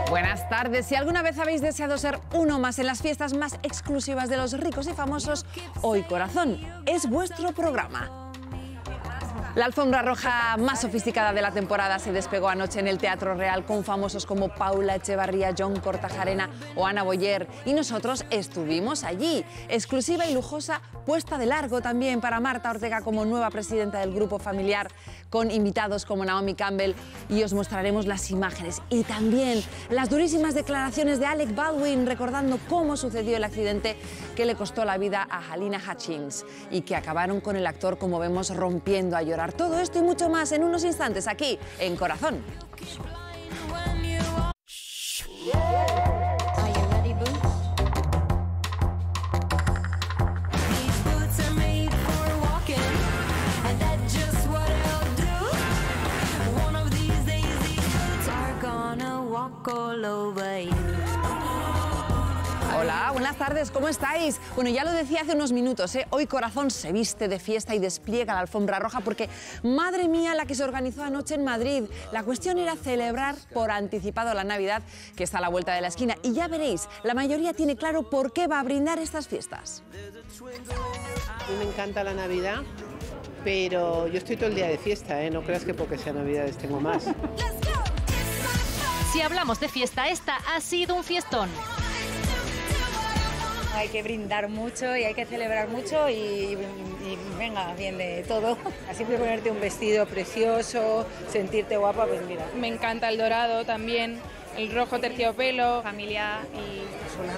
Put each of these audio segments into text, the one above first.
Buenas tardes. Si alguna vez habéis deseado ser uno más en las fiestas más exclusivas de los ricos y famosos, Hoy Corazón es vuestro programa. La alfombra roja más sofisticada de la temporada se despegó anoche en el Teatro Real con famosos como Paula Echevarría, John Kortajarena o Ana Boyer. Y nosotros estuvimos allí. Exclusiva y lujosa puesta de largo también para Marta Ortega como nueva presidenta del grupo familiar, con invitados como Naomi Campbell, y os mostraremos las imágenes. Y también las durísimas declaraciones de Alec Baldwin recordando cómo sucedió el accidente que le costó la vida a Halyna Hutchins y que acabaron con el actor, como vemos, rompiendo a llorar. Todo esto y mucho más en unos instantes aquí en Corazón. Hola, buenas tardes, ¿cómo estáis? Bueno, ya lo decía hace unos minutos, Hoy Corazón se viste de fiesta y despliega la alfombra roja porque, madre mía, la que se organizó anoche en Madrid. La cuestión era celebrar por anticipado la Navidad, que está a la vuelta de la esquina. Y ya veréis, la mayoría tiene claro por qué va a brindar estas fiestas. A mí me encanta la Navidad, pero yo estoy todo el día de fiesta, No creas que porque sea Navidades tengo más. Si hablamos de fiesta, esta ha sido un fiestón. Hay que brindar mucho y hay que celebrar mucho y venga, bien de todo. Siempre ponerte un vestido precioso, sentirte guapa, pues mira. Me encanta el dorado también, el rojo terciopelo, familia y...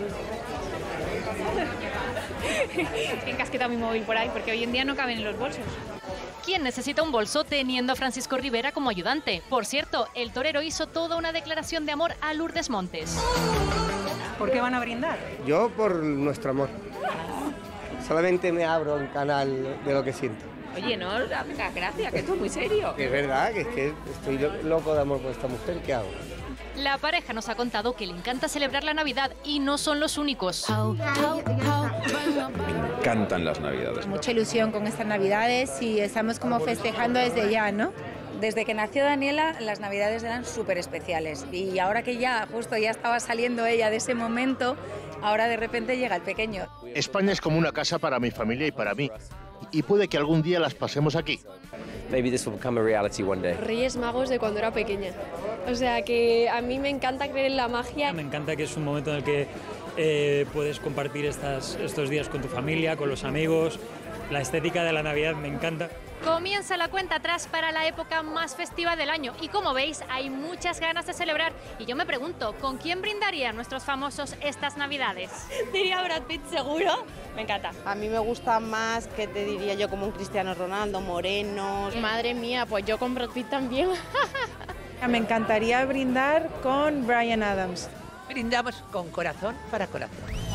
He encasquetado mi móvil por ahí porque hoy en día no caben en los bolsos. ¿Quién necesita un bolso teniendo a Francisco Rivera como ayudante? Por cierto, el torero hizo toda una declaración de amor a Lourdes Montes. ¿Por qué van a brindar? Yo por nuestro amor. Solamente me abro un canal de lo que siento. Oye, no, gracias, que esto es muy serio. Es verdad que estoy loco de amor por esta mujer, ¿qué hago? La pareja nos ha contado que le encanta celebrar la Navidad y no son los únicos. Me encantan las Navidades. Mucha ilusión con estas Navidades y estamos como festejando desde ya, ¿no? Desde que nació Daniela, las Navidades eran súper especiales. Y ahora que ya, justo ya estaba saliendo ella de ese momento, ahora de repente llega el pequeño. España es como una casa para mi familia y para mí. Y puede que algún día las pasemos aquí. Maybe this will become a reality one day. Reyes Magos de cuando era pequeña. O sea que a mí me encanta creer en la magia. Me encanta que es un momento en el que puedes compartir estos días con tu familia, con los amigos. La estética de la Navidad me encanta. Comienza la cuenta atrás para la época más festiva del año y como veis hay muchas ganas de celebrar y yo me pregunto, ¿con quién brindarían nuestros famosos estas Navidades? Diría Brad Pitt seguro. Me encanta. A mí me gusta más, que te diría yo, como un Cristiano Ronaldo, morenos. Madre mía, pues yo con Brad Pitt también. Me encantaría brindar con Bryan Adams. Brindamos con corazón para corazón.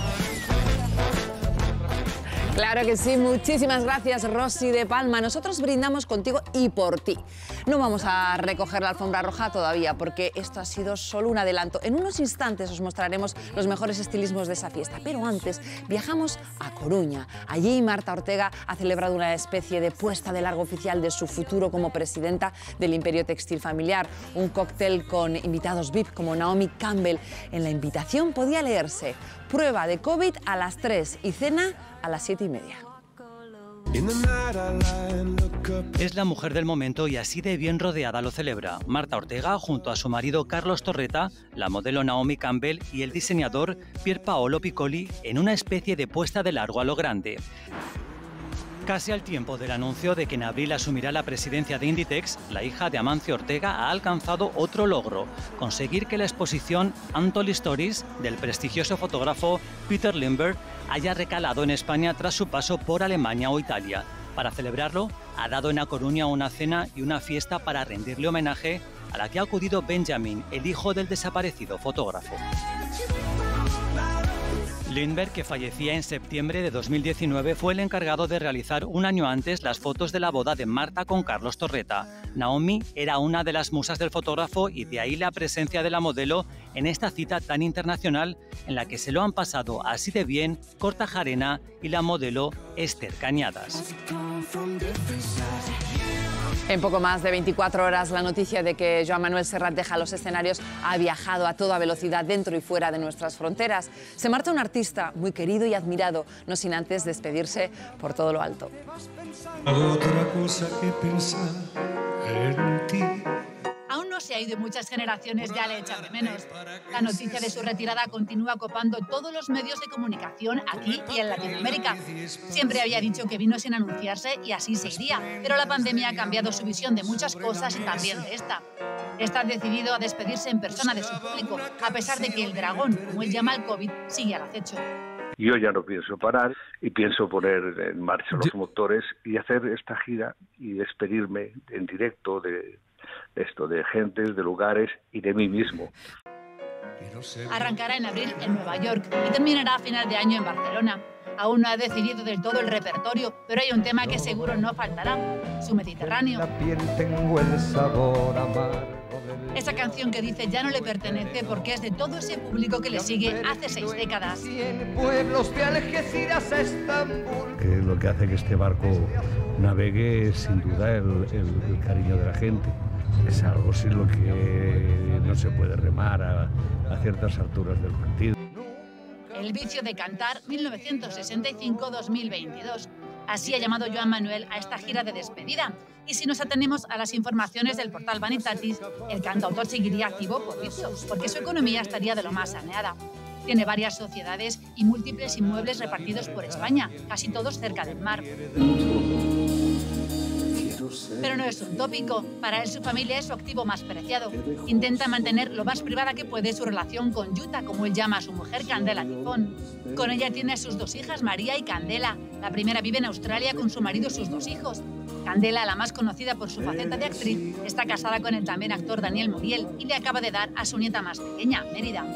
Claro que sí, muchísimas gracias, Rosy de Palma. Nosotros brindamos contigo y por ti. No vamos a recoger la alfombra roja todavía porque esto ha sido solo un adelanto. En unos instantes os mostraremos los mejores estilismos de esa fiesta, pero antes viajamos a Coruña. Allí Marta Ortega ha celebrado una especie de puesta de largo oficial de su futuro como presidenta del Imperio Textil Familiar. Un cóctel con invitados VIP como Naomi Campbell. En la invitación podía leerse: prueba de COVID a las 3 y cena a las 7:30. Es la mujer del momento y así de bien rodeada lo celebra. Marta Ortega junto a su marido Carlos Torreta, la modelo Naomi Campbell y el diseñador Pier Paolo Piccoli en una especie de puesta de largo a lo grande. Casi al tiempo del anuncio de que en abril asumirá la presidencia de Inditex, la hija de Amancio Ortega ha alcanzado otro logro: conseguir que la exposición Untold Stories del prestigioso fotógrafo Peter Lindbergh haya recalado en España tras su paso por Alemania o Italia. Para celebrarlo, ha dado en A Coruña una cena y una fiesta para rendirle homenaje, a la que ha acudido Benjamin, el hijo del desaparecido fotógrafo. Lindbergh, que fallecía en septiembre de 2019, fue el encargado de realizar un año antes las fotos de la boda de Marta con Carlos Torreta. Naomi era una de las musas del fotógrafo y de ahí la presencia de la modelo en esta cita tan internacional en la que se lo han pasado así de bien Kortajarena y la modelo Esther Cañadas. En poco más de 24 horas, la noticia de que Joan Manuel Serrat deja los escenarios ha viajado a toda velocidad dentro y fuera de nuestras fronteras. Se marcha un artista muy querido y admirado, no sin antes despedirse por todo lo alto. Otra cosa que pensar en ti. Aún no se ha ido y muchas generaciones ya le echan de menos. La noticia de su retirada continúa copando todos los medios de comunicación aquí y en Latinoamérica. Siempre había dicho que vino sin anunciarse y así se iría, pero la pandemia ha cambiado su visión de muchas cosas y también de esta. Está decidido a despedirse en persona de su público, a pesar de que el dragón, como él llama al COVID, sigue al acecho. Yo ya no pienso parar y pienso poner en marcha los motores y hacer esta gira y despedirme en directo de gentes, de lugares y de mí mismo. Arrancará en abril en Nueva York y terminará a final de año en Barcelona. Aún no ha decidido del todo el repertorio, pero hay un tema que seguro no faltará, su Mediterráneo. Esa canción que dice ya no le pertenece porque es de todo ese público que le sigue hace 6 décadas. Lo que hace que este barco navegue es sin duda el cariño de la gente. Es algo sin lo que no se puede remar a ciertas alturas del partido. El vicio de cantar 1965-2022. Así ha llamado Joan Manuel a esta gira de despedida. Y si nos atenemos a las informaciones del portal Vanitatis, el cantautor seguiría activo por Ipsos, porque su economía estaría de lo más saneada. Tiene varias sociedades y múltiples inmuebles repartidos por España, casi todos cerca del mar. Pero no es un tópico. Para él su familia es su activo más preciado. Intenta mantener lo más privada que puede su relación con Yuta, como él llama a su mujer Candela Tifón. Con ella tiene a sus 2 hijas, María y Candela. La primera vive en Australia con su marido y sus 2 hijos. Candela, la más conocida por su faceta de actriz, está casada con el también actor Daniel Muriel y le acaba de dar a su nieta más pequeña, Mérida.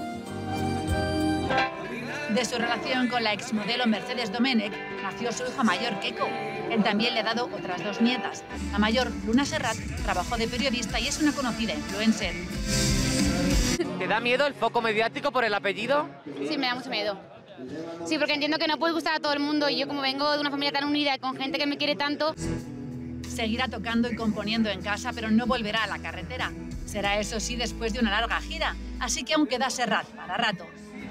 De su relación con la exmodelo Mercedes Domènech nació su hija mayor, Keiko. Él también le ha dado otras 2 nietas. La mayor, Luna Serrat, trabajó de periodista y es una conocida influencer. ¿Te da miedo el foco mediático por el apellido? Sí, me da mucho miedo. Sí, porque entiendo que no puede gustar a todo el mundo y yo como vengo de una familia tan unida y con gente que me quiere tanto... Seguirá tocando y componiendo en casa, pero no volverá a la carretera. Será eso sí después de una larga gira, así que aún queda Serrat para rato.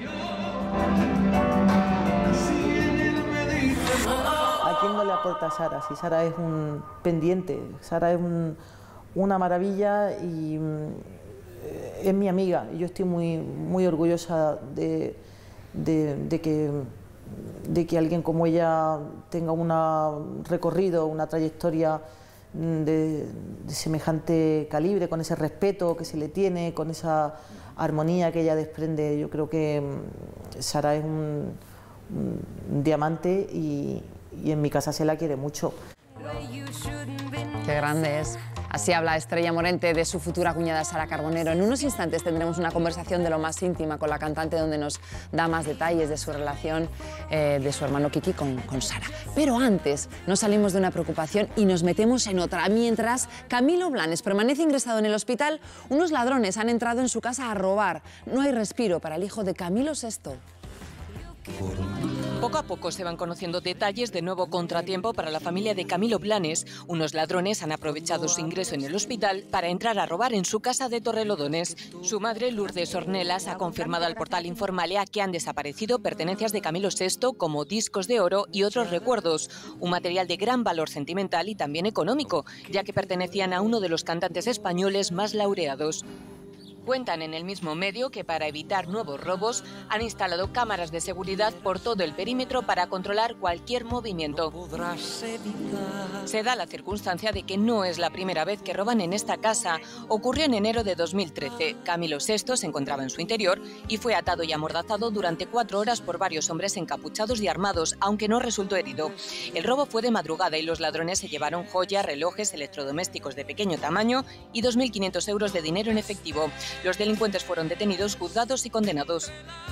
¿A quién no le aporta Sara? Si Sara es un pendiente, Sara es una maravilla y es mi amiga. Yo estoy muy orgullosa de que alguien como ella tenga un recorrido, una trayectoria de semejante calibre, con ese respeto que se le tiene, con esa armonía que ella desprende. Yo creo que Sara es un diamante y en mi casa se la quiere mucho. Qué grande es. Así habla Estrella Morente de su futura cuñada Sara Carbonero. En unos instantes tendremos una conversación de lo más íntima con la cantante donde nos da más detalles de su relación de su hermano Kiki con Sara. Pero antes nos salimos de una preocupación y nos metemos en otra. Mientras Camilo Blanes permanece ingresado en el hospital, unos ladrones han entrado en su casa a robar. No hay respiro para el hijo de Camilo VI. Poco a poco se van conociendo detalles de nuevo contratiempo para la familia de Camilo Blanes. Unos ladrones han aprovechado su ingreso en el hospital para entrar a robar en su casa de Torrelodones. Su madre, Lourdes Ornelas, ha confirmado al portal Informalia que han desaparecido pertenencias de Camilo VI como discos de oro y otros recuerdos. Un material de gran valor sentimental y también económico, ya que pertenecían a uno de los cantantes españoles más laureados. Cuentan en el mismo medio que para evitar nuevos robos han instalado cámaras de seguridad por todo el perímetro para controlar cualquier movimiento. Se da la circunstancia de que no es la primera vez que roban en esta casa. Ocurrió en enero de 2013. Camilo VI se encontraba en su interior y fue atado y amordazado durante 4 horas por varios hombres encapuchados y armados, aunque no resultó herido. El robo fue de madrugada y los ladrones se llevaron joyas, relojes, electrodomésticos de pequeño tamaño y 2.500 euros de dinero en efectivo. Los delincuentes fueron detenidos, juzgados y condenados.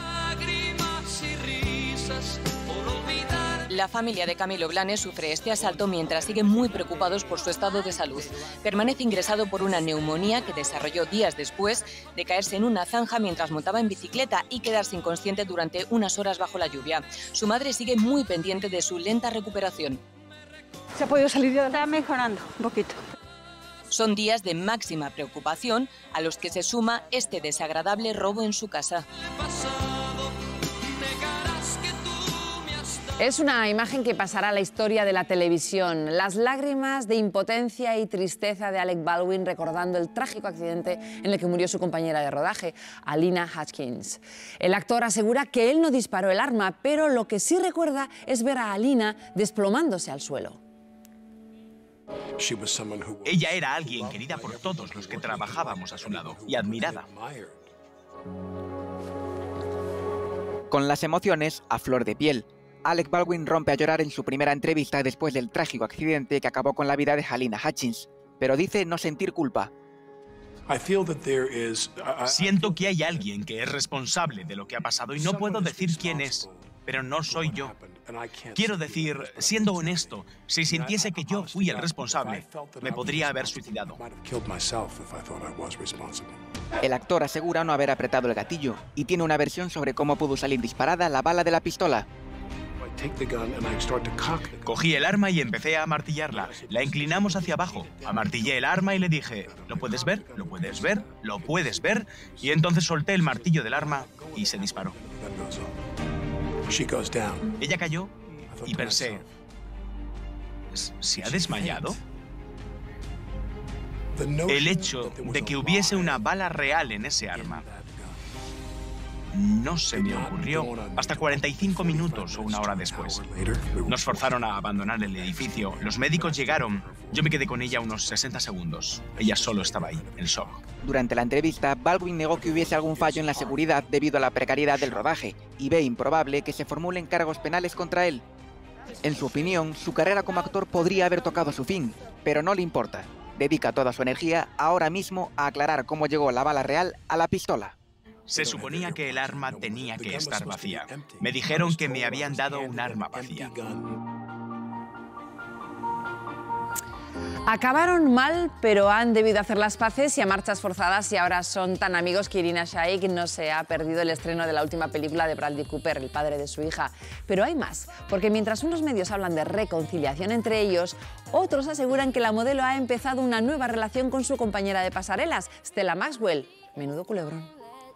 La familia de Camilo Blanes sufre este asalto mientras siguen muy preocupados por su estado de salud. Permanece ingresado por una neumonía que desarrolló días después de caerse en una zanja mientras montaba en bicicleta y quedarse inconsciente durante unas horas bajo la lluvia. Su madre sigue muy pendiente de su lenta recuperación. ¿Se ha podido salir ya? Está mejorando un poquito. Son días de máxima preocupación a los que se suma este desagradable robo en su casa. Es una imagen que pasará a la historia de la televisión. Las lágrimas de impotencia y tristeza de Alec Baldwin recordando el trágico accidente en el que murió su compañera de rodaje, Halyna Hutchins. El actor asegura que él no disparó el arma, pero lo que sí recuerda es ver a Halyna desplomándose al suelo. Ella era alguien querida por todos los que trabajábamos a su lado y admirada. Con las emociones a flor de piel, Alec Baldwin rompe a llorar en su primera entrevista después del trágico accidente que acabó con la vida de Halyna Hutchins, pero dice no sentir culpa. Siento que hay alguien que es responsable de lo que ha pasado y no puedo decir quién es, pero no soy yo. Quiero decir, siendo honesto, si sintiese que yo fui el responsable, me podría haber suicidado. El actor asegura no haber apretado el gatillo y tiene una versión sobre cómo pudo salir disparada la bala de la pistola. Cogí el arma y empecé a amartillarla. La inclinamos hacia abajo. Amartillé el arma y le dije, ¿lo puedes ver? ¿Lo puedes ver? ¿Lo puedes ver? Y entonces solté el martillo del arma y se disparó. Ella cayó y pensé, ¿se ha desmayado? El hecho de que hubiese una bala real en ese arma no se me ocurrió hasta 45 minutos o una hora después. Nos forzaron a abandonar el edificio. Los médicos llegaron. Yo me quedé con ella unos 60 segundos. Ella solo estaba ahí, en shock. Durante la entrevista, Baldwin negó que hubiese algún fallo en la seguridad debido a la precariedad del rodaje y ve improbable que se formulen cargos penales contra él. En su opinión, su carrera como actor podría haber tocado su fin, pero no le importa. Dedica toda su energía ahora mismo a aclarar cómo llegó la bala real a la pistola. Se suponía que el arma tenía que estar vacía. Me dijeron que me habían dado un arma vacía. Acabaron mal, pero han debido hacer las paces y a marchas forzadas y ahora son tan amigos que Irina Shayk no se ha perdido el estreno de la última película de Bradley Cooper, el padre de su hija. Pero hay más, porque mientras unos medios hablan de reconciliación entre ellos, otros aseguran que la modelo ha empezado una nueva relación con su compañera de pasarelas, Stella Maxwell. Menudo culebrón.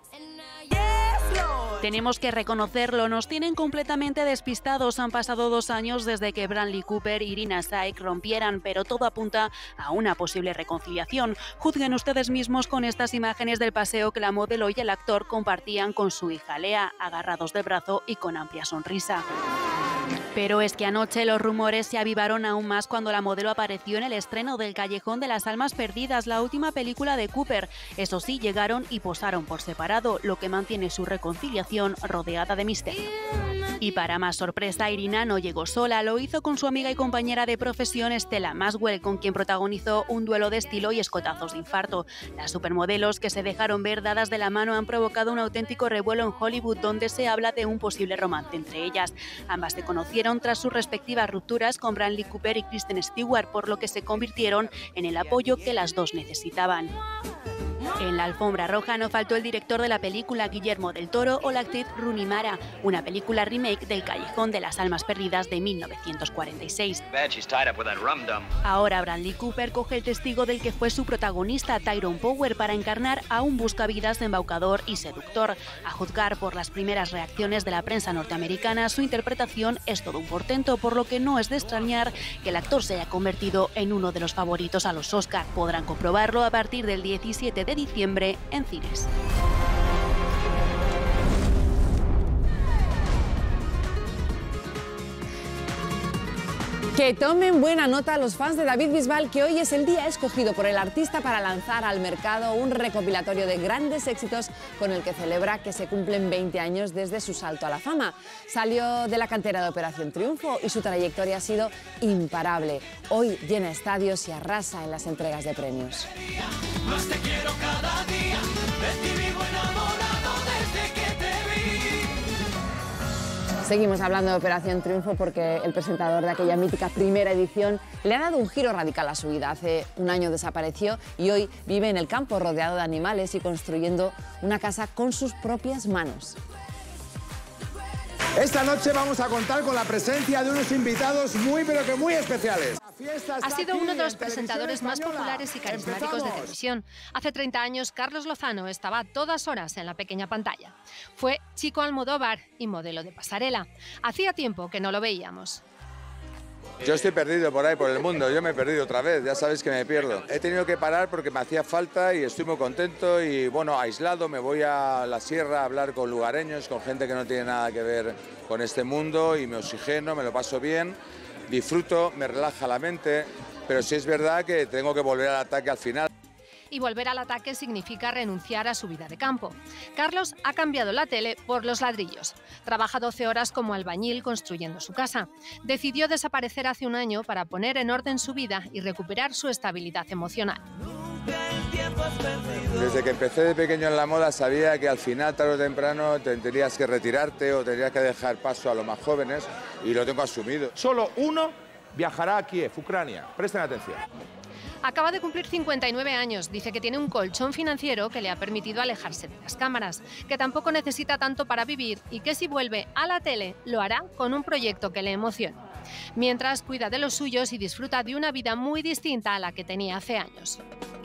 Tenemos que reconocerlo, nos tienen completamente despistados. Han pasado 2 años desde que Bradley Cooper y Irina Shayk rompieran, pero todo apunta a una posible reconciliación. Juzguen ustedes mismos con estas imágenes del paseo que la modelo y el actor compartían con su hija Lea, agarrados de brazo y con amplia sonrisa. Pero es que anoche los rumores se avivaron aún más cuando la modelo apareció en el estreno del Callejón de las Almas Perdidas, la última película de Cooper. Eso sí, llegaron y posaron por separado, lo que mantiene su reconciliación rodeada de misterio. Y para más sorpresa, Irina no llegó sola, lo hizo con su amiga y compañera de profesión Stella Maxwell, con quien protagonizó un duelo de estilo y escotazos de infarto. Las supermodelos que se dejaron ver dadas de la mano han provocado un auténtico revuelo en Hollywood, donde se habla de un posible romance entre ellas. Ambas se conocieron tras sus respectivas rupturas con Bradley Cooper y Kristen Stewart, por lo que se convirtieron en el apoyo que las dos necesitaban. En la alfombra roja no faltó el director de la película, Guillermo del Toro, o la actriz Rooney Mara, una película remake del Callejón de las Almas Perdidas de 1946. Ahora Bradley Cooper coge el testigo del que fue su protagonista, Tyrone Power, para encarnar a un buscavidas embaucador y seductor. A juzgar por las primeras reacciones de la prensa norteamericana, su interpretación es todo un portento, por lo que no es de extrañar que el actor se haya convertido en uno de los favoritos a los Oscar. Podrán comprobarlo a partir del 17 de diciembre en cines. Que tomen buena nota los fans de David Bisbal, que hoy es el día escogido por el artista para lanzar al mercado un recopilatorio de grandes éxitos con el que celebra que se cumplen 20 años desde su salto a la fama. Salió de la cantera de Operación Triunfo y su trayectoria ha sido imparable. Hoy llena estadios y arrasa en las entregas de premios. Más te quiero cada día, de ti vivo enamorado desde que te vi. Seguimos hablando de Operación Triunfo porque el presentador de aquella mítica primera edición le ha dado un giro radical a su vida. Hace un año desapareció y hoy vive en el campo rodeado de animales y construyendo una casa con sus propias manos. Esta noche vamos a contar con la presencia de unos invitados muy pero que muy especiales. Ha sido uno de los presentadores más populares y carismáticos de televisión. Hace 30 años, Carlos Lozano estaba a todas horas en la pequeña pantalla. Fue Chico Almodóvar y modelo de pasarela. Hacía tiempo que no lo veíamos. Yo estoy perdido por ahí, por el mundo. Yo me he perdido otra vez, ya sabéis que me pierdo. He tenido que parar porque me hacía falta y estoy muy contento y, bueno, aislado. Me voy a la sierra a hablar con lugareños, con gente que no tiene nada que ver con este mundo y me oxigeno, me lo paso bien, disfruto, me relaja la mente, pero sí es verdad que tengo que volver al ataque al final. Y volver al ataque significa renunciar a su vida de campo. Carlos ha cambiado la tele por los ladrillos. Trabaja 12 horas como albañil construyendo su casa. Decidió desaparecer hace un año para poner en orden su vida y recuperar su estabilidad emocional. Desde que empecé de pequeño en la moda sabía que al final, tarde o temprano, tendrías que retirarte o tendrías que dejar paso a los más jóvenes y lo tengo asumido. Solo uno viajará a Kiev, Ucrania. Presten atención. Acaba de cumplir 59 años. Dice que tiene un colchón financiero que le ha permitido alejarse de las cámaras, que tampoco necesita tanto para vivir y que si vuelve a la tele lo hará con un proyecto que le emocione. Mientras cuida de los suyos y disfruta de una vida muy distinta a la que tenía hace años.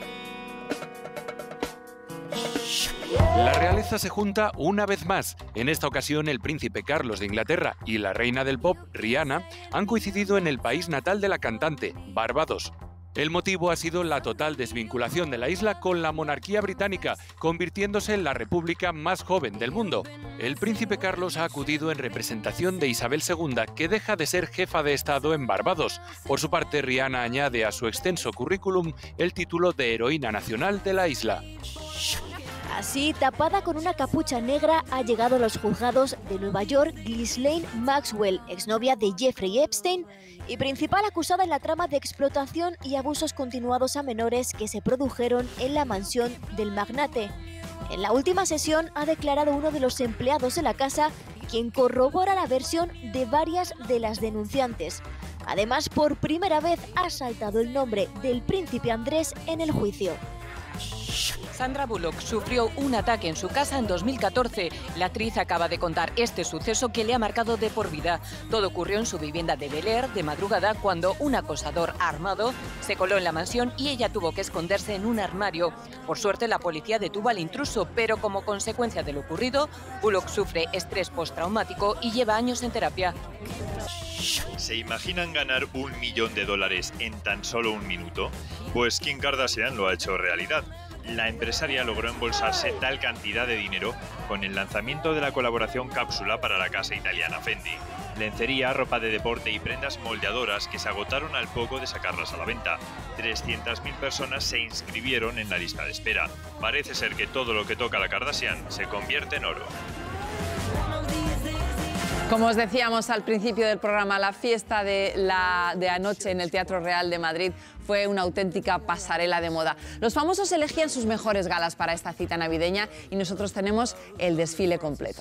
La realeza se junta una vez más. En esta ocasión, el príncipe Carlos de Inglaterra y la reina del pop, Rihanna, han coincidido en el país natal de la cantante, Barbados. El motivo ha sido la total desvinculación de la isla con la monarquía británica, convirtiéndose en la república más joven del mundo. El príncipe Carlos ha acudido en representación de Isabel II, que deja de ser jefa de Estado en Barbados. Por su parte, Rihanna añade a su extenso currículum el título de heroína nacional de la isla. Así, tapada con una capucha negra, ha llegado a los juzgados de Nueva York Ghislaine Maxwell, exnovia de Jeffrey Epstein y principal acusada en la trama de explotación y abusos continuados a menores que se produjeron en la mansión del magnate. En la última sesión ha declarado uno de los empleados de la casa, quien corrobora la versión de varias de las denunciantes. Además, por primera vez ha saltado el nombre del príncipe Andrés en el juicio. Sandra Bullock sufrió un ataque en su casa en 2014. La actriz acaba de contar este suceso que le ha marcado de por vida. Todo ocurrió en su vivienda de Bel Air de madrugada cuando un acosador armado se coló en la mansión y ella tuvo que esconderse en un armario. Por suerte, la policía detuvo al intruso, pero como consecuencia de lo ocurrido, Bullock sufre estrés postraumático y lleva años en terapia. ¿Se imaginan ganar $1 millón en tan solo un minuto? Pues Kim Kardashian lo ha hecho realidad. La empresaria logró embolsarse tal cantidad de dinero con el lanzamiento de la colaboración cápsula para la casa italiana Fendi. Lencería, ropa de deporte y prendas moldeadoras que se agotaron al poco de sacarlas a la venta. 300.000 personas se inscribieron en la lista de espera. Parece ser que todo lo que toca la Kardashian se convierte en oro. Como os decíamos al principio del programa, la fiesta de anoche en el Teatro Real de Madrid fue una auténtica pasarela de moda. Los famosos elegían sus mejores galas para esta cita navideña y nosotros tenemos el desfile completo.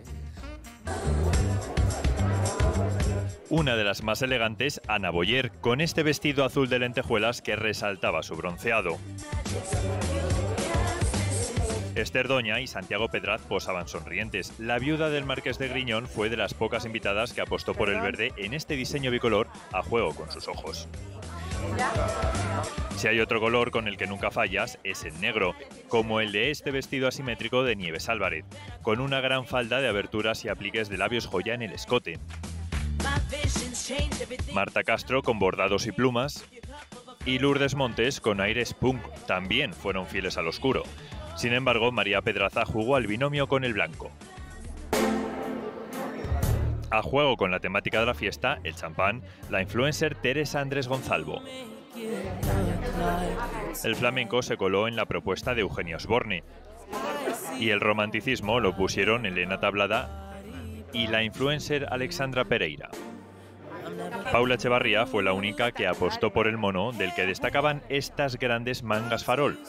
Una de las más elegantes, Ana Boyer, con este vestido azul de lentejuelas que resaltaba su bronceado. Esther Doña y Santiago Pedraz posaban sonrientes. La viuda del marqués de Griñón fue de las pocas invitadas que apostó por el verde en este diseño bicolor a juego con sus ojos. Si hay otro color con el que nunca fallas, es el negro, como el de este vestido asimétrico de Nieves Álvarez, con una gran falda de aberturas y apliques de labios joya en el escote. Marta Castro con bordados y plumas, y Lourdes Montes con aires punk, también fueron fieles al oscuro. Sin embargo, María Pedraza jugó al binomio con el blanco. A juego con la temática de la fiesta, el champán, la influencer Teresa Andrés Gonzalvo. El flamenco se coló en la propuesta de Eugenia Osborne. Y el romanticismo lo pusieron Elena Tablada y la influencer Alexandra Pereira. Paula Echevarría fue la única que apostó por el mono, del que destacaban estas grandes mangas farol.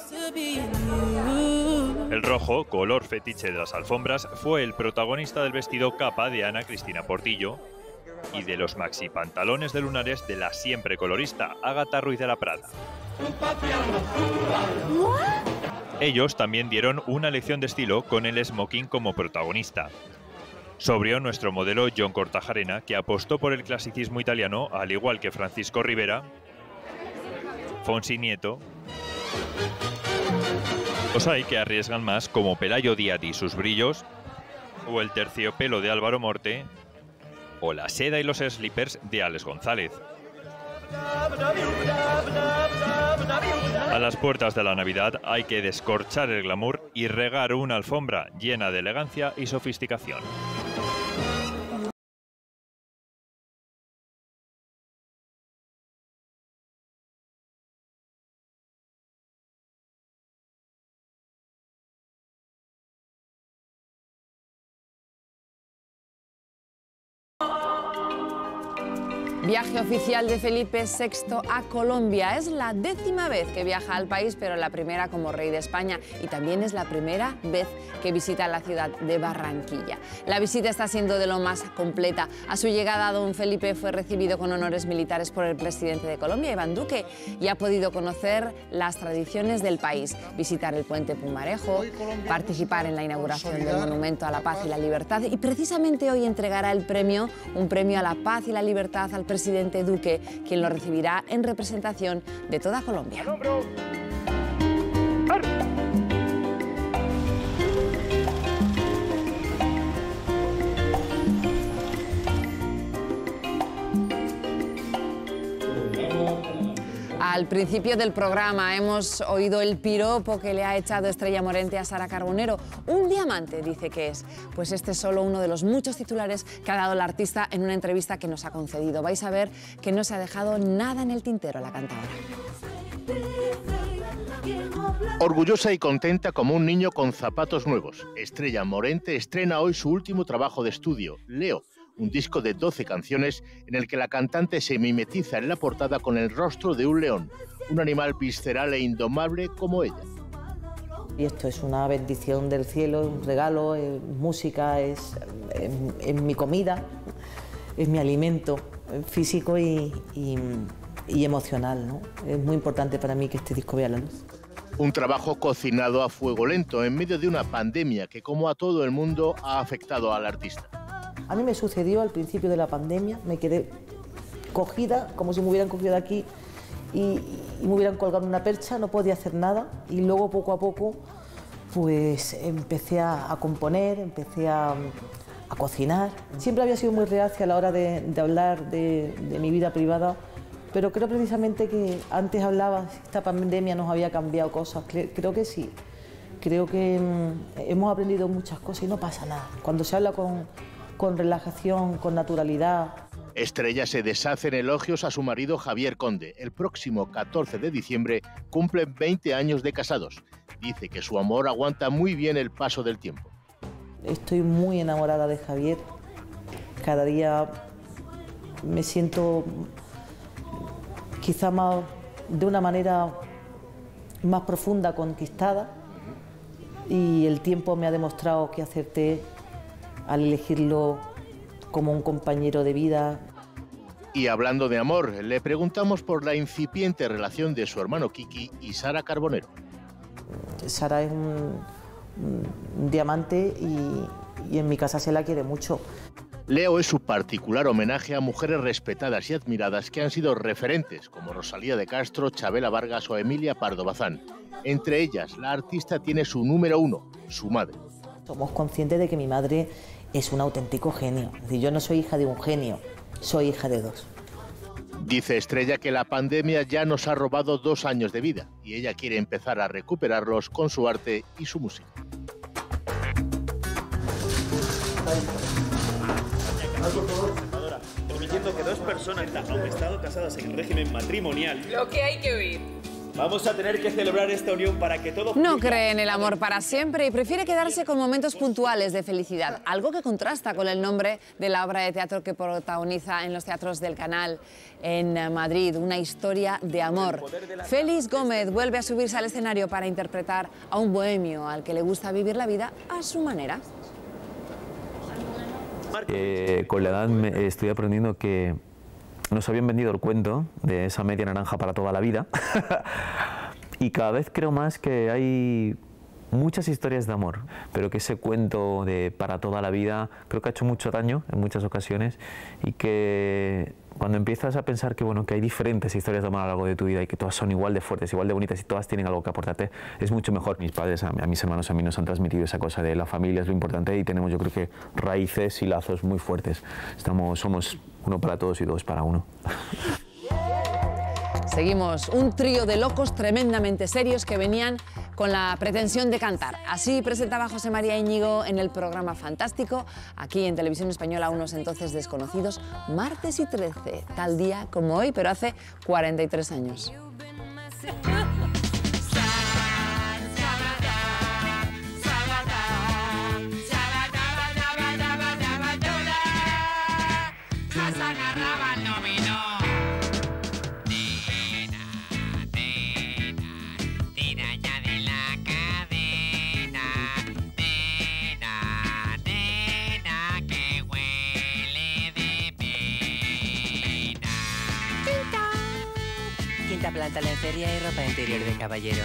El rojo, color fetiche de las alfombras, fue el protagonista del vestido capa de Ana Cristina Portillo y de los maxi pantalones de lunares de la siempre colorista Ágata Ruiz de la Prada. Ellos también dieron una lección de estilo con el smoking como protagonista. Sobrio nuestro modelo John Cortajarena, que apostó por el clasicismo italiano, al igual que Francisco Rivera, Fonsi Nieto. Los hay que arriesgan más, como Pelayo Díaz y sus brillos, o el terciopelo de Álvaro Morte, o la seda y los slippers de Alex González. A las puertas de la Navidad hay que descorchar el glamour y regar una alfombra llena de elegancia y sofisticación. Viaje oficial de Felipe VI a Colombia. Es la 10ª vez que viaja al país, pero la primera como rey de España, y también es la primera vez que visita la ciudad de Barranquilla. La visita está siendo de lo más completa. A su llegada, don Felipe fue recibido con honores militares por el presidente de Colombia, Iván Duque, y ha podido conocer las tradiciones del país, visitar el puente Pumarejo, participar en la inauguración del Monumento a la Paz y la Libertad, y precisamente hoy entregará un premio a la paz y la libertad al presidente Duque, quien lo recibirá en representación de toda Colombia. Al principio del programa hemos oído el piropo que le ha echado Estrella Morente a Sara Carbonero. Un diamante, dice que es. Pues este es solo uno de los muchos titulares que ha dado la artista en una entrevista que nos ha concedido. Vais a ver que no se ha dejado nada en el tintero la cantadora. Orgullosa y contenta como un niño con zapatos nuevos, Estrella Morente estrena hoy su último trabajo de estudio, Leo, un disco de 12 canciones en el que la cantante se mimetiza en la portada con el rostro de un león, un animal visceral e indomable como ella. Y esto es una bendición del cielo, un regalo, es música, es mi comida, es mi alimento físico y emocional, ¿no? Es muy importante para mí que este disco vea la luz. Un trabajo cocinado a fuego lento en medio de una pandemia que, como a todo el mundo, ha afectado al artista. A mí me sucedió al principio de la pandemia, me quedé cogida, como si me hubieran cogido de aquí y me hubieran colgado en una percha, no podía hacer nada, y luego poco a poco pues empecé a componer, empecé a cocinar. Siempre había sido muy reacia a la hora de hablar de mi vida privada, pero creo precisamente que antes hablaba, esta pandemia nos había cambiado cosas, creo que sí. Creo que hemos aprendido muchas cosas y no pasa nada. Cuando se habla con relajación, con naturalidad. Estrella se deshace en elogios a su marido Javier Conde. El próximo 14 de diciembre cumplen 20 años de casados. Dice que su amor aguanta muy bien el paso del tiempo. Estoy muy enamorada de Javier. Cada día me siento quizá más, de una manera más profunda, conquistada. Y el tiempo me ha demostrado que acerté al elegirlo como un compañero de vida. Y hablando de amor, le preguntamos por la incipiente relación de su hermano Kiki y Sara Carbonero. Sara es un diamante y en mi casa se la quiere mucho. Leo es su particular homenaje a mujeres respetadas y admiradas que han sido referentes, como Rosalía de Castro, Chabela Vargas o Emilia Pardo Bazán. Entre ellas, la artista tiene su número 1, su madre. Somos conscientes de que mi madre es un auténtico genio. Es decir, yo no soy hija de un genio, soy hija de dos. Dice Estrella que la pandemia ya nos ha robado 2 años de vida y ella quiere empezar a recuperarlos con su arte y su música. Permitiendo que 2 personas, aunque estado casadas en el régimen matrimonial, lo que hay que oír. Vamos a tener que celebrar esta unión para que todo... No cree en el amor para siempre y prefiere quedarse con momentos puntuales de felicidad, algo que contrasta con el nombre de la obra de teatro que protagoniza en los teatros del Canal en Madrid, una historia de amor. Félix Gómez vuelve a subirse al escenario para interpretar a un bohemio al que le gusta vivir la vida a su manera. Con la edad estoy aprendiendo que nos habían vendido el cuento de esa media naranja para toda la vida y cada vez creo más que hay muchas historias de amor, pero que ese cuento de para toda la vida creo que ha hecho mucho daño en muchas ocasiones, y que cuando empiezas a pensar que, bueno, que hay diferentes historias de amor a lo largo de tu vida y que todas son igual de fuertes, igual de bonitas y todas tienen algo que aportarte, es mucho mejor. Mis padres, a mis hermanos, a mí nos han transmitido esa cosa de la familia es lo importante, y tenemos, yo creo que, raíces y lazos muy fuertes. Somos uno para todos y todos para uno. Seguimos, un trío de locos tremendamente serios que venían con la pretensión de cantar. Así presentaba José María Íñigo en el programa Fantástico, aquí en Televisión Española, unos entonces desconocidos, martes y 13, tal día como hoy, pero hace 43 años. Quinta planta, lencería y ropa interior de caballero.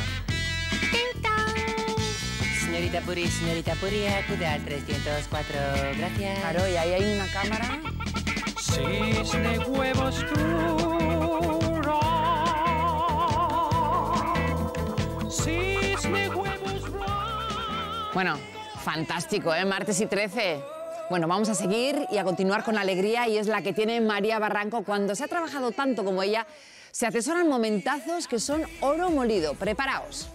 Señorita Puri, acude al 304. Gracias. Claro, y ahí hay una cámara. Cisne huevos duro. Cisne huevos duro. Bueno, fantástico, ¿eh? Martes y 13. Bueno, vamos a seguir y a continuar con la alegría, y es la que tiene María Barranco. Cuando se ha trabajado tanto como ella, se atesoran momentazos que son oro molido. Preparaos.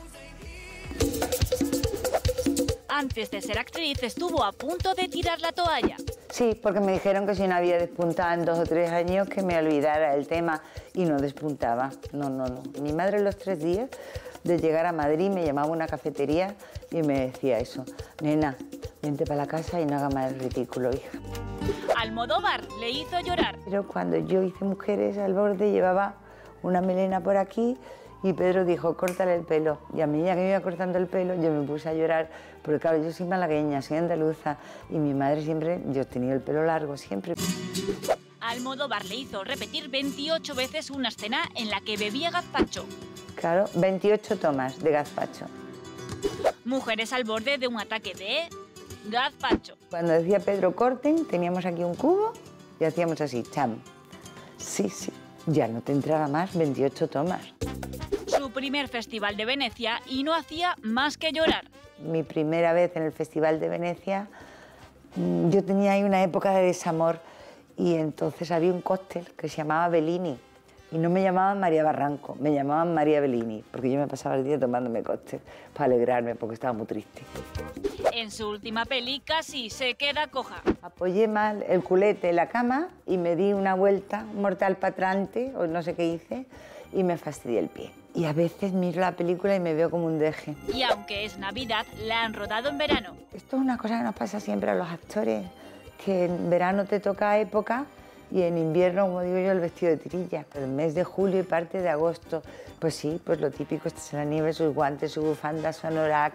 Antes de ser actriz estuvo a punto de tirar la toalla. Sí, porque me dijeron que si no había despuntado en 2 o 3 años que me olvidara el tema, y no despuntaba. No. Mi madre, los 3 días de llegar a Madrid, me llamaba a una cafetería y me decía eso: nena, vente para la casa y no hagas más el ridículo, hija. Almodóvar le hizo llorar. Pero cuando yo hice Mujeres al borde, llevaba una melena por aquí y Pedro dijo, córtale el pelo. Y a medida que me iba cortando el pelo, yo me puse a llorar, porque claro, yo soy malagueña, soy andaluza, y mi madre siempre, yo he tenido el pelo largo siempre. Almodóvar le hizo repetir 28 veces una escena en la que bebía gazpacho. Claro, 28 tomas de gazpacho. Mujeres al borde de un ataque de gazpacho. Cuando decía Pedro corten, teníamos aquí un cubo y hacíamos así, cham. Sí, ya no te entraba más 28 tomas. Su primer festival de Venecia y no hacía más que llorar. Mi primera vez en el Festival de Venecia, yo tenía ahí una época de desamor, y entonces había un cóctel que se llamaba Bellini, y no me llamaban María Barranco, me llamaban María Bellini, porque yo me pasaba el día tomándome cóctel para alegrarme, porque estaba muy triste. En su última peli casi se queda coja. Apoyé mal el culete en la cama y me di una vuelta mortal para adelante, o no sé qué hice, y me fastidié el pie. Y a veces miro la película y me veo como un deje. Y aunque es Navidad, la han rodado en verano. Esto es una cosa que nos pasa siempre a los actores, que en verano te toca época y en invierno, como digo yo, el vestido de tirilla. Pero el mes de julio y parte de agosto, pues sí, pues lo típico, estás en la nieve, sus guantes, su bufanda, su anorak.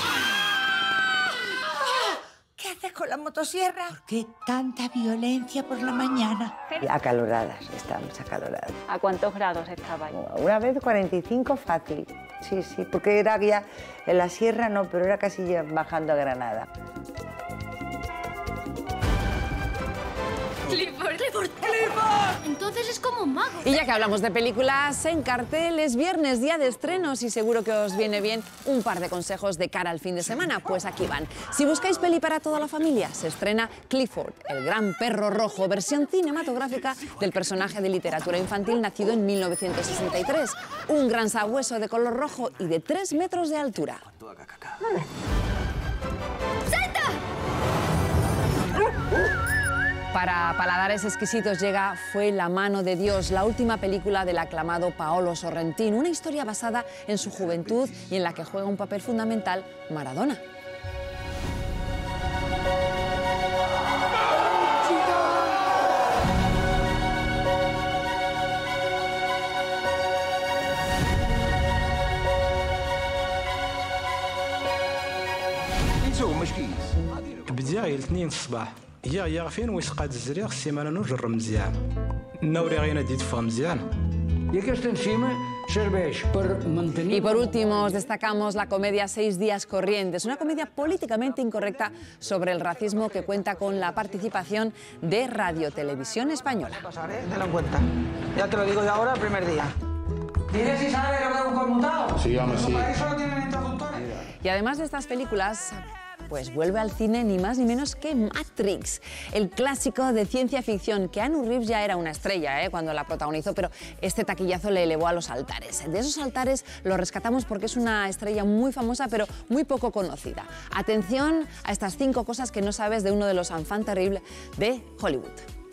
¿Qué haces con la motosierra? ¿Por qué tanta violencia por la mañana? Acaloradas, estábamos acaloradas. ¿A cuántos grados estabais? Una vez 45 fácil, sí, porque era ya en la sierra no, pero era casi ya bajando a Granada. ¡Clifford! Entonces es como un mago. Y ya que hablamos de películas en cartel, es viernes, día de estrenos, y seguro que os viene bien un par de consejos de cara al fin de semana. Pues aquí van. Si buscáis peli para toda la familia, se estrena Clifford, el gran perro rojo, versión cinematográfica del personaje de literatura infantil nacido en 1963. Un gran sabueso de color rojo y de 3 metros de altura. ¡Salta! Para paladares exquisitos llega Fue la mano de Dios, la última película del aclamado Paolo Sorrentino, una historia basada en su juventud y en la que juega un papel fundamental Maradona. بديا الاثنين الصباح يا فين ويسقاد الزريق السيمانه نجر مزيان نوري غينا ديت فهم مزيان يا كاش تنشيمه Y por último, os destacamos la comedia 6 días corrientes, una comedia políticamente incorrecta sobre el racismo que cuenta con la participación de Radio Televisión Española. Tenlo en cuenta. Ya te lo digo yo ahora el primer día. ¿Tienes si sabes lo que es un conmutado? Sí, vamos, sí. Para eso no tienen introductores. Y además de estas películas, pues vuelve al cine ni más ni menos que Matrix, el clásico de ciencia ficción. Keanu Reeves ya era una estrella cuando la protagonizó, pero este taquillazo le elevó a los altares. De esos altares lo rescatamos porque es una estrella muy famosa, pero muy poco conocida. Atención a estas 5 cosas que no sabes de uno de los enfants terribles de Hollywood.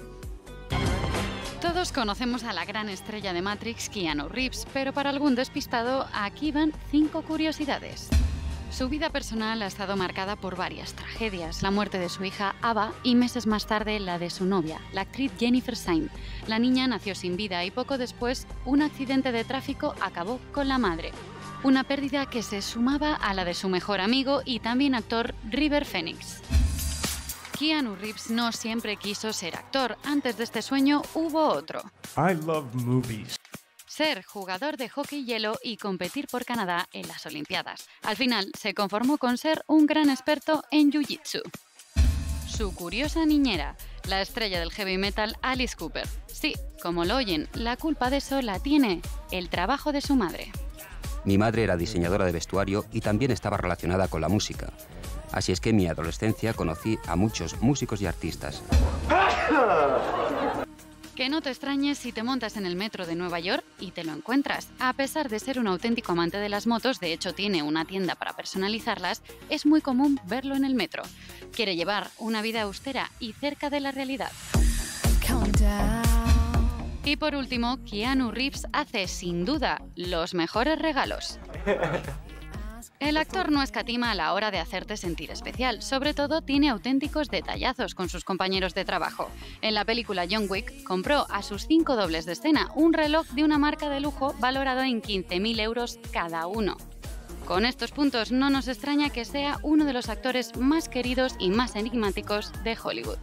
Todos conocemos a la gran estrella de Matrix, Keanu Reeves, pero para algún despistado, aquí van 5 curiosidades. Su vida personal ha estado marcada por varias tragedias: la muerte de su hija Ava y meses más tarde la de su novia, la actriz Jennifer Saint. La niña nació sin vida y poco después un accidente de tráfico acabó con la madre. Una pérdida que se sumaba a la de su mejor amigo y también actor River Phoenix. Keanu Reeves no siempre quiso ser actor. Antes de este sueño hubo otro. I love movies. Ser jugador de hockey hielo y competir por Canadá en las Olimpiadas. Al final se conformó con ser un gran experto en jiu-jitsu. Su curiosa niñera, la estrella del heavy metal Alice Cooper. Sí, como lo oyen, la culpa de eso la tiene el trabajo de su madre. Mi madre era diseñadora de vestuario y también estaba relacionada con la música. Así es que en mi adolescencia conocí a muchos músicos y artistas. Que no te extrañes si te montas en el metro de Nueva York y te lo encuentras. A pesar de ser un auténtico amante de las motos, de hecho tiene una tienda para personalizarlas, es muy común verlo en el metro. Quiere llevar una vida austera y cerca de la realidad. Y por último, Keanu Reeves hace sin duda los mejores regalos. El actor no escatima a la hora de hacerte sentir especial. Sobre todo, tiene auténticos detallazos con sus compañeros de trabajo. En la película John Wick, compró a sus 5 dobles de escena un reloj de una marca de lujo valorado en 15.000 euros cada uno. Con estos puntos no nos extraña que sea uno de los actores más queridos y más enigmáticos de Hollywood.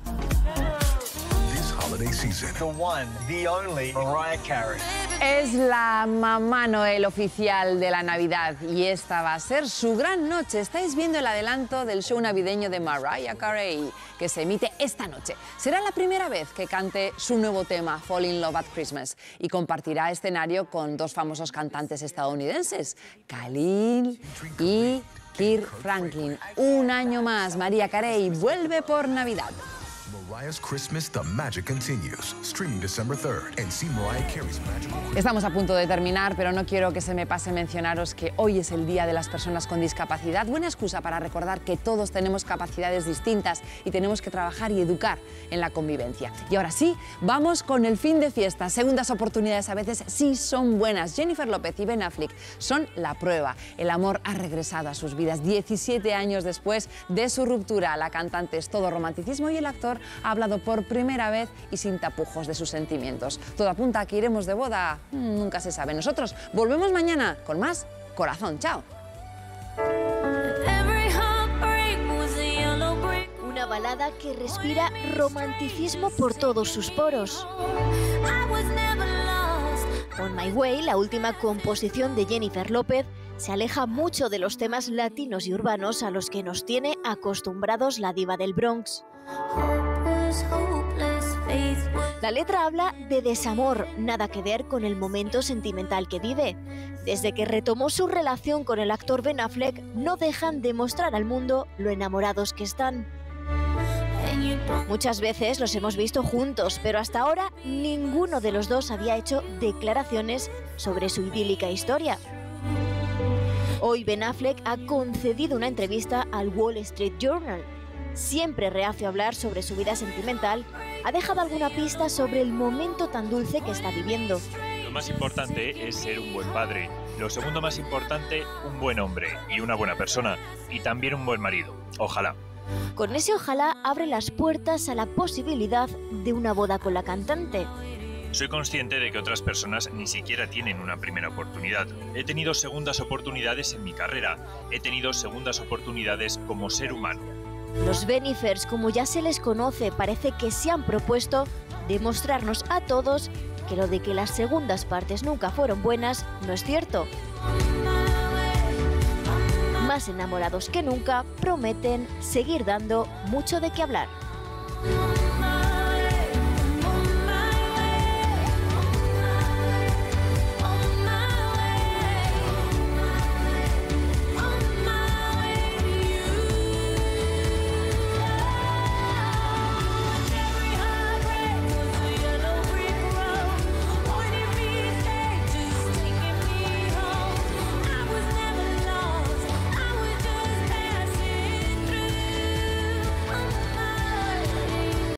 The one, the only Mariah Carey. Es la Mamá Noel oficial de la Navidad y esta va a ser su gran noche. Estáis viendo el adelanto del show navideño de Mariah Carey, que se emite esta noche. Será la primera vez que cante su nuevo tema, Fall in Love at Christmas, y compartirá escenario con 2 famosos cantantes estadounidenses, Khalil y Kirk Franklin. Un año más, Mariah Carey vuelve por Navidad. Mariah's Christmas, the magic continues. Streaming December 3rd and see Mariah Carey's magical Christmas. Estamos a punto de terminar, pero no quiero que se me pase mencionaros que hoy es el Día de las Personas con Discapacidad. Buena excusa para recordar que todos tenemos capacidades distintas y tenemos que trabajar y educar en la convivencia. Y ahora sí, vamos con el fin de fiesta. Segundas oportunidades a veces sí son buenas. Jennifer López y Ben Affleck son la prueba. El amor ha regresado a sus vidas 17 años después de su ruptura. La cantante es todo romanticismo y el actor ha hablado por primera vez y sin tapujos de sus sentimientos. Todo apunta a que iremos de boda. Nunca se sabe. Nosotros volvemos mañana con más Corazón. Chao. Una balada que respira romanticismo por todos sus poros. On My Way, la última composición de Jennifer López, se aleja mucho de los temas latinos y urbanos a los que nos tiene acostumbrados la diva del Bronx. La letra habla de desamor, nada que ver con el momento sentimental que vive. Desde que retomó su relación con el actor Ben Affleck, no dejan de mostrar al mundo lo enamorados que están. Muchas veces los hemos visto juntos, pero hasta ahora ninguno de los dos había hecho declaraciones sobre su idílica historia. Hoy Ben Affleck ha concedido una entrevista al Wall Street Journal. Siempre reacio a hablar sobre su vida sentimental, ha dejado alguna pista sobre el momento tan dulce que está viviendo. Lo más importante es ser un buen padre. Lo segundo más importante, un buen hombre y una buena persona. Y también un buen marido. Ojalá. Con ese ojalá abre las puertas a la posibilidad de una boda con la cantante. Soy consciente de que otras personas ni siquiera tienen una primera oportunidad. He tenido segundas oportunidades en mi carrera. He tenido segundas oportunidades como ser humano. Los Benifers, como ya se les conoce, parece que se han propuesto demostrarnos a todos que lo de que las segundas partes nunca fueron buenas no es cierto. Más enamorados que nunca, prometen seguir dando mucho de qué hablar.